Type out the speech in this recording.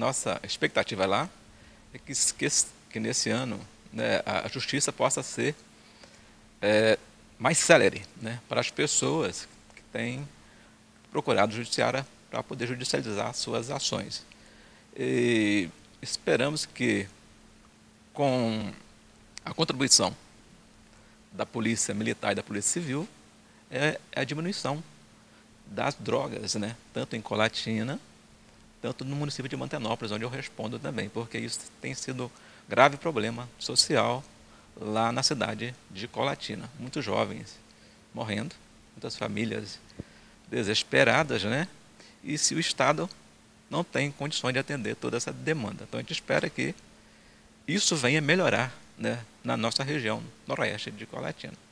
nossa expectativa lá é que nesse ano, né, a justiça possa ser mais célere, né, para as pessoas que têm procurado o judiciário para poder judicializar suas ações. E esperamos que, com a contribuição da Polícia Militar e da Polícia Civil, a diminuição das drogas, né, tanto em Colatina, tanto no município de Mantenópolis, onde eu respondo também, porque isso tem sido um grave problema social lá na cidade de Colatina. Muitos jovens morrendo, muitas famílias desesperadas, né? E se o Estado não tem condições de atender toda essa demanda. Então a gente espera que isso venha melhorar, né, na nossa região noroeste de Colatina.